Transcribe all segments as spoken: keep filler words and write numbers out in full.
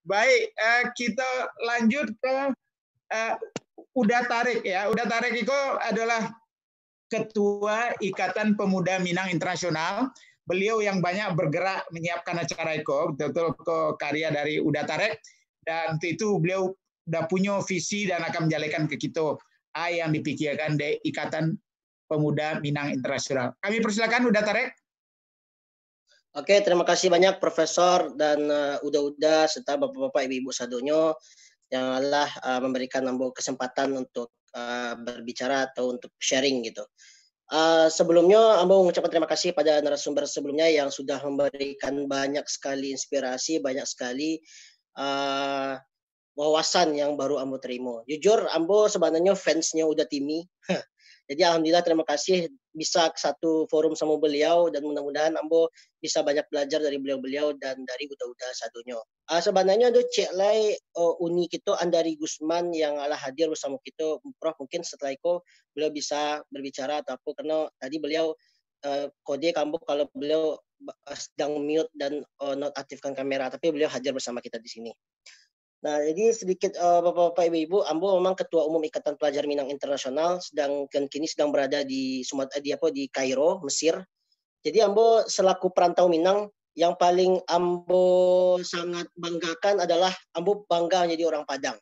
Baik, uh, kita lanjut ke uh, Uda Tarik ya. Uda Tarik itu adalah Ketua Ikatan Pemuda Minang Internasional. Beliau yang banyak bergerak menyiapkan acara itu, betul-betul ke karya dari Uda Tarik. Dan untuk itu beliau sudah punya visi dan akan menjalankan ke kita apa yang dipikirkan dari Ikatan Pemuda Minang Internasional. Kami persilakan Uda Tarik. Oke, terima kasih banyak Profesor dan uh, Uda-Uda serta Bapak-Bapak, Ibu-Ibu Sadonyo yang telah uh, memberikan ambo kesempatan untuk uh, berbicara atau untuk sharing gitu. Uh, sebelumnya ambo mengucapkan terima kasih pada narasumber sebelumnya yang sudah memberikan banyak sekali inspirasi, banyak sekali uh, wawasan yang baru ambo terima. Jujur ambo sebenarnya fansnya Uda Timi. Jadi alhamdulillah terima kasih bisa ke satu forum sama beliau dan mudah-mudahan ambo bisa banyak belajar dari beliau-beliau dan dari Uda-Uda Sadonyo. Uh, sebenarnya ada cek lai uh, uni kita Andari Gusman yang ala hadir bersama kita. Prof mungkin setelah itu beliau bisa berbicara atau apa karena tadi beliau uh, kode kambo kalau beliau uh, sedang mute dan uh, not aktifkan kamera, tapi beliau hadir bersama kita di sini. Nah, jadi sedikit uh, Bapak-Bapak Ibu-Ibu, ambo memang Ketua Umum Ikatan Pelajar Minang Internasional, sedang dan kini sedang berada di Sumatera di apa di Kairo, Mesir. Jadi ambo selaku perantau Minang yang paling ambo sangat banggakan adalah ambo bangga menjadi orang Padang.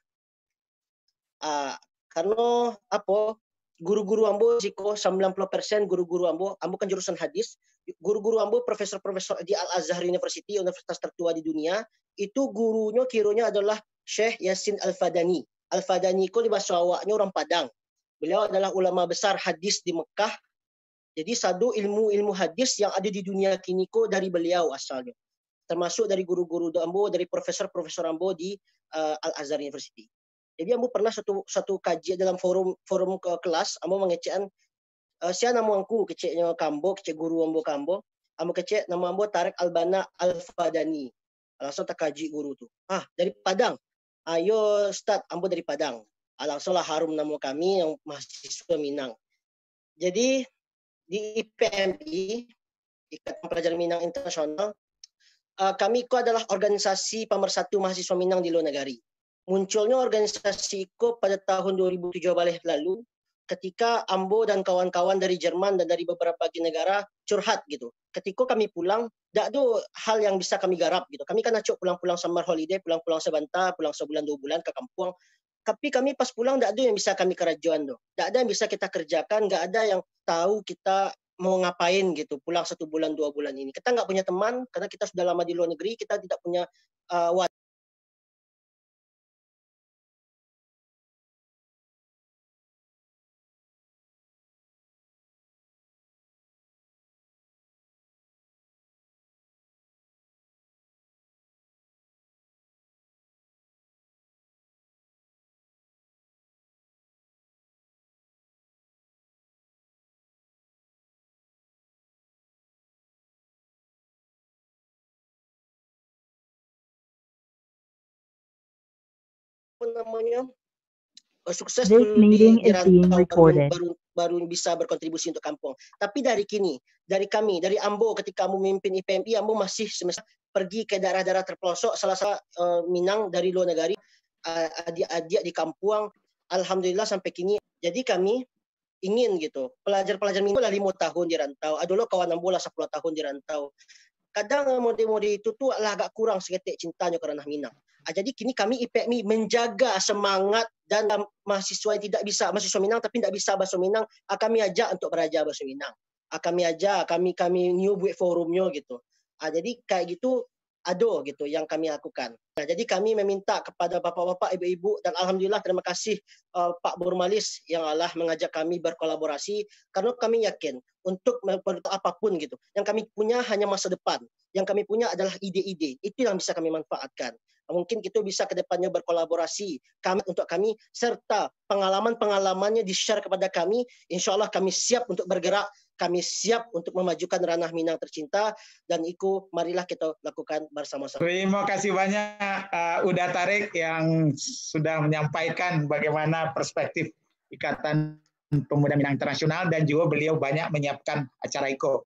Uh, karena apa? Guru-guru ambo jiko sembilan puluh persen guru-guru ambo, ambo kan jurusan hadis. Guru-guru ambo profesor-profesor di Al-Azhar University, universitas tertua di dunia, itu gurunya kironya adalah Syekh Yasin Al-Fadani. Al-Fadani itu di bahasa awaknya orang Padang. Beliau adalah ulama besar hadis di Mekah. Jadi satu ilmu-ilmu hadis yang ada di dunia kini ko dari beliau asalnya. Termasuk dari guru-guru ambo, dari profesor-profesor ambo di uh, Al-Azhar University. Jadi ambo pernah satu satu kajian dalam forum forum ke kelas, ambo mengecekan uh, siapa nama angku keceknya kambo, kecek guru ambo kambo, ambo kecek nama ambo Tarik Albana Al-Fadani. Langsung tak kaji guru tu. Ah, dari Padang. Ayo start ambo dari Padang. Ah, langsung lah harum nama kami yang mahasiswa Minang. Jadi di I P M I, Ikatan Pelajar Minang Internasional, uh, kami itu adalah organisasi pemersatu mahasiswa Minang di luar negeri. Munculnya organisasi itu pada tahun dua ribu tujuh belas lalu ketika ambo dan kawan-kawan dari Jerman dan dari beberapa negara curhat gitu. Ketika kami pulang, tak ada hal yang bisa kami garap gitu. Kami kan acuk pulang-pulang summer holiday, pulang-pulang sebentar, pulang sebulan dua bulan ke kampung. Tapi kami pas pulang tak ada yang bisa kami kerajaan tuh. Tak ada yang bisa kita kerjakan, tak ada yang tahu kita mau ngapain gitu. Pulang satu bulan dua bulan ini. Kita nggak punya teman karena kita sudah lama di luar negeri, kita tidak punya uh, namanya sukses dulu di, di rantau baru, baru baru bisa berkontribusi untuk kampung. Tapi dari kini, dari kami, dari ambo ketika ambo memimpin I P M I, ambo masih semasa pergi ke daerah-daerah terpelosok, salah satu uh, Minang dari luar negeri, uh, adik-adik di kampung, alhamdulillah sampai kini. Jadi kami ingin gitu, pelajar-pelajar Minang lah lima tahun di rantau, ada lo kawan ambo lah sepuluh tahun di rantau. Kadang mode-mode itu tuh lah agak kurang seketik cintanya kerana Minang. Ah, jadi kini kami I P M I menjaga semangat dan mahasiswa yang tidak bisa, mahasiswa Minang tapi tidak bisa bahasa Minang, ah, kami ajak untuk belajar bahasa Minang. Ah, kami ajak, kami kami new buat forumnya gitu. Ah, jadi kayak gitu ada gitu yang kami lakukan. Nah, jadi kami meminta kepada bapak-bapak, ibu-ibu dan alhamdulillah terima kasih uh, Pak Burmalis yang Allah mengajak kami berkolaborasi karena kami yakin untuk apapun gitu. Yang kami punya hanya masa depan. Yang kami punya adalah ide-ide. Itu yang bisa kami manfaatkan. Mungkin kita bisa ke depannya berkolaborasi kami untuk kami serta pengalaman-pengalamannya di-share kepada kami. Insya Allah kami siap untuk bergerak. Kami siap untuk memajukan ranah Minang tercinta dan itu marilah kita lakukan bersama-sama. Terima kasih banyak uh, Uda Tarik yang sudah menyampaikan bagaimana perspektif Ikatan Pemuda Minang Internasional dan juga beliau banyak menyiapkan acara I K O.